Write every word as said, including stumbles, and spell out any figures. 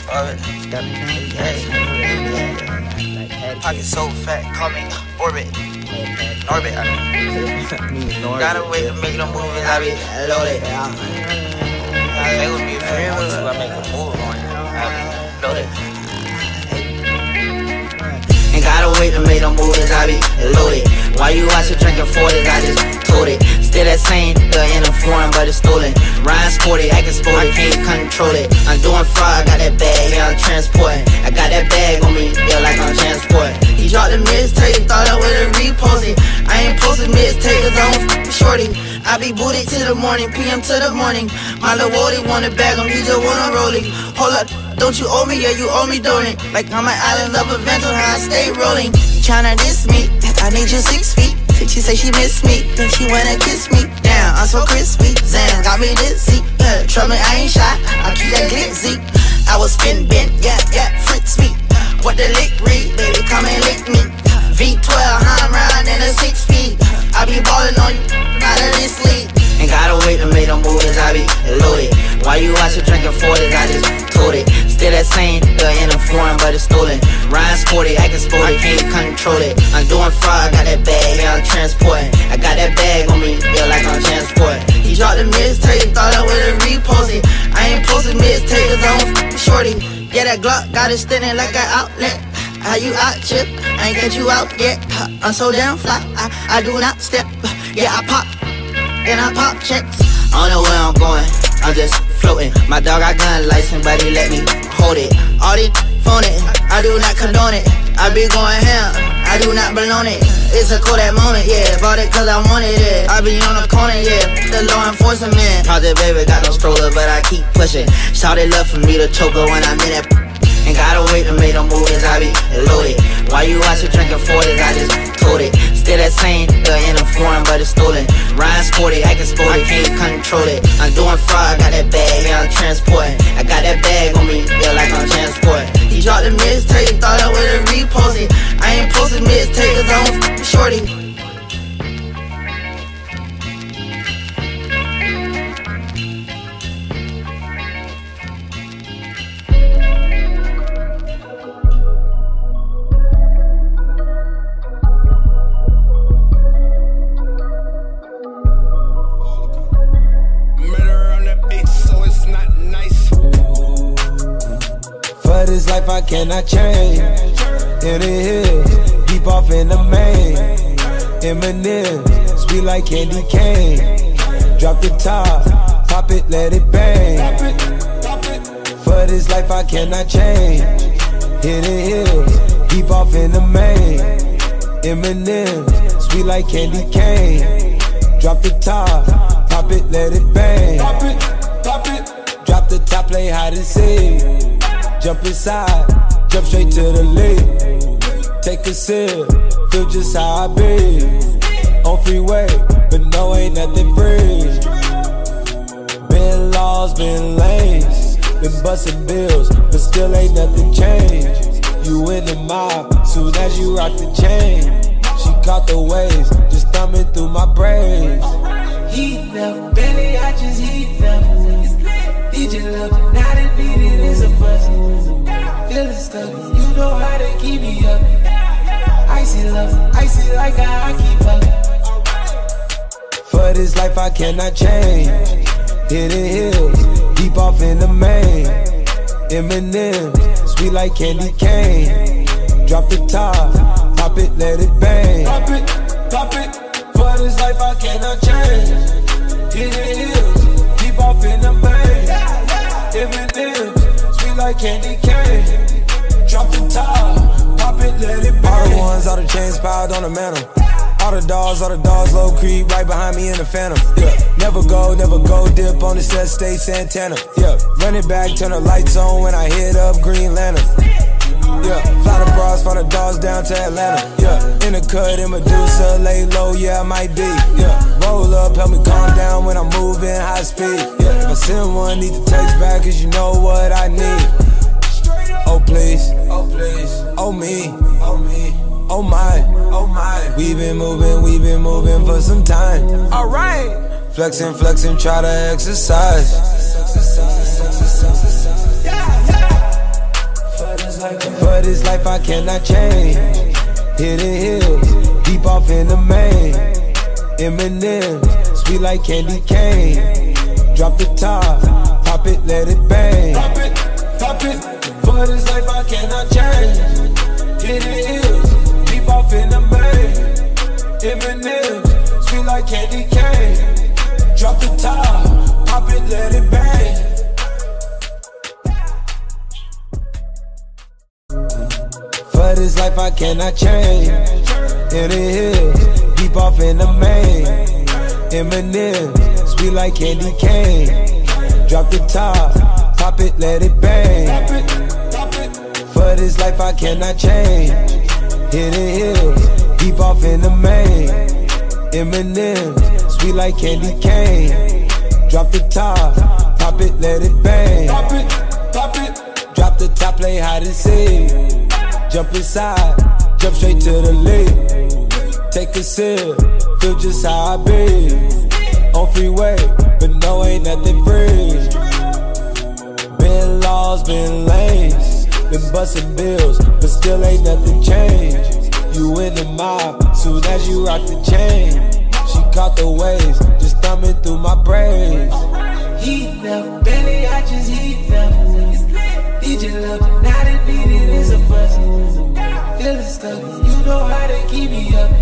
Orbit. Pocket so fat, call me Orbit. Orbit, I mean. Gotta wait to make no movies, I be loaded. They would be a friend once I make a move on it. I be loaded. Ain't gotta wait to make no movies, I be loaded. Why you watchin' drinking forties, I just told it. Still that same, the in a foreign, but it's stolen. Ryan sporty, acting sporty, can't control it. I'm doing fraud, I got that bag, yeah, I'm transporting. I got that bag on me, yeah, like I'm transporting. He dropped the mixtape, thought I would've reposted. I ain't posted mixtape, cause I'm f***ing shorty. I be booted to the morning, P M to the morning. My little Wody wanna bag him, he just wanna roll it. Hold up, don't you owe me, yeah, you owe me, don't it? Like I'm an island of adventure, how I stay rolling. Tryna diss me, I need you six feet. She say she miss me, then she wanna kiss me. Damn, I'm so crispy, Zan got me dizzy. Yeah, trust me, I ain't shy, I keep that glitzy. I was spin bent, yeah, yeah, Fritz me. What the lick read, baby, come and lick me. V twelve, I'm riding in a six speed. I be ballin' on you, out of this league. Ain't gotta wait to make no movies, I be loaded. Why you watchin' drinking forties, I just told it. Still that same, the in a foreign, but it's stolen. Ryan sporty, acting sporty, can't control it. I'm doing fraud, I got that bag, yeah, I'm transporting. I got that bag on me, yeah, like I'm transporting. He dropped the mixtape, thought I would've reposted. I ain't posted mixtape, cause I'm f***ing shorty. Yeah, that Glock got it standing like an outlet. How you out, chip? I ain't get you out yet. I'm so damn fly, I, I do not step. Yeah, I pop, and I pop checks. I don't know where I'm going, I'm just floating. My dog got gun license, but he let me hold it. All these phone it, I do not condone it. I be going ham, I do not belong it. It's a Kodak moment, yeah, bought it cause I wanted it. I be on the corner, yeah, the law enforcement. Project baby got no stroller, but I keep pushing. Shout it love for me to choke her when I'm in that. Ain't gotta wait to make no movies, I be loaded. Why you watchin' drinking forties, I just told it. Still that same, the in a foreign, but it's stolen. Ryan sporty, acting sporty, can't control it. I'm doing fraud, I got that bag, yeah, I'm transporting. I got that bag on me, yeah, like I'm transporting. He dropped the mixtape, thought I would've reposted. I ain't posted mixtape, cause I'm f***ing shorty. This life I cannot change. In the hills, deep off in the main. M and M's, sweet like candy cane. Drop the top, pop it, let it bang. For this life I cannot change. In the hills, deep off in the main. M and M's, sweet like candy cane. Drop the top, pop it, let it bang. Drop the top, play hide and seek. Jump inside, jump straight to the lead. Take a sip, feel just how I be. On freeway, but no, ain't nothing free. Been laws, been lanes, been busting bills, but still ain't nothing changed. You in the mob, soon as you rock the chain. She caught the waves, just thumbing through my braids. Heat them, belly, I just heat them. Need your love, now that needed is a buzz. Feeling stuck, you know how to keep me up. Icy love, icy like how I keep up. For this life I cannot change. Hit the hills, deep off in the main. M and M's, sweet like candy cane. Drop the top, pop it, let it bang. Pop it, pop it. For this life I cannot change. Hit the hills, deep off in the main. M and M's, sweet like candy cane. Drop the top, pop it, let it bang. All the ones, all the chains piled on the mantle. All the dogs, all the dogs, low creep, right behind me in the phantom. Yeah, never go, never go, dip on the set, stay Santana. Yeah, run it back, turn the lights on when I hit up Green Lantern. Yeah, fly the bras, fly the dogs down to Atlanta. Yeah, in the cut, in Medusa, lay low, yeah, I might be. Yeah, roll up, help me calm down when I'm moving high speed. Yeah, if I send one, need to text back, cause you know what I need. Oh please, oh please, oh me, oh me, oh my, oh my. We been moving, we been moving for some time. Alright, flexing, flexing, try to exercise. this life I cannot change. Hidden hills, deep off in the main. M and M's, sweet like candy cane. Drop the top, pop it, let it bang. Pop it, pop it. For this life I cannot change. Hidden hills, deep off in the main. M and M's, sweet like candy cane. Drop the top, pop it, let it bang. For this life I cannot change. In the hills, deep off in the main. M and M's, sweet like candy cane. Drop the top, pop it, let it bang. For this life I cannot change. Hidden hills, deep off in the main. M and M's, sweet like candy cane. Drop the top, pop it, let it bang. Pop it, pop it. Drop the top, play hide and seek. Jump inside, jump straight to the lead. Take a sip, feel just how I be. On freeway, but no, ain't nothing free. Been laws, been lanes, been busting bills, but still ain't nothing changed. You in the mob, soon as you rock the chain. She caught the waves, just thumbing through my braids. Heat up, belly, I just heat up. D J love, now that beat it is a buzz. Feeling stuck, you know how to keep me up.